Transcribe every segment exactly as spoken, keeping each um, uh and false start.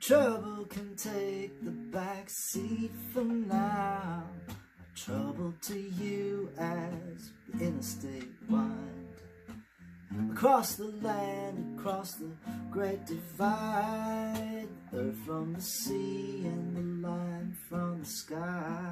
Trouble can take the back seat for now. Trouble to you as the interstate wind across the land, across the great divide, earth from the sea and the line from the sky.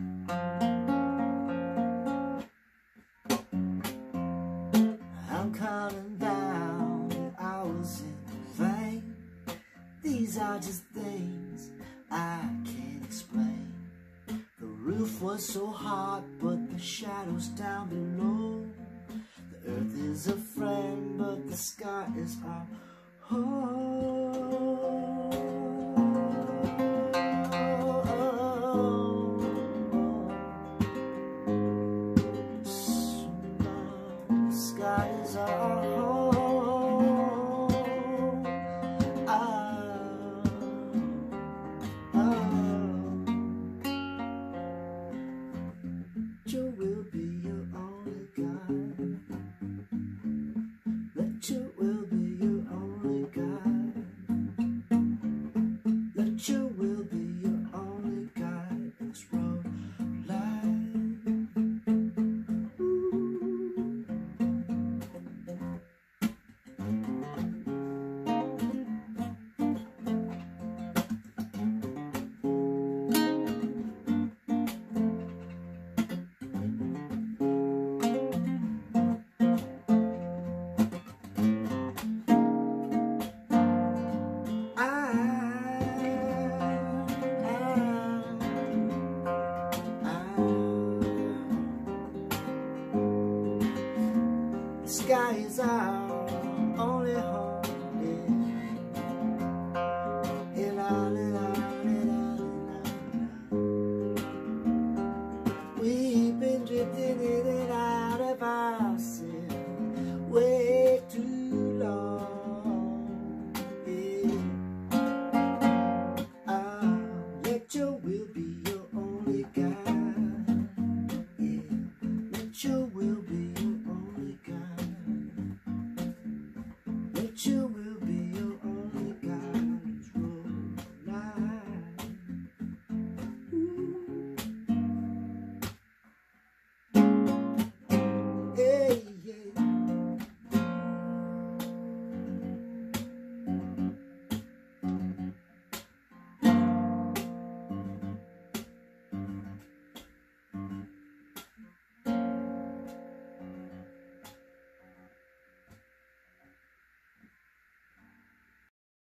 I'm counting down the hours in the rain. These are just things I can't explain. The roof was so hot, but the shadows down below. The earth is a friend, but the sky is our home. The sky is our home. Ah, ah. You will be your only guide. Let you will be your only guide. Let you will be your only guide. This road of life. The sky is out.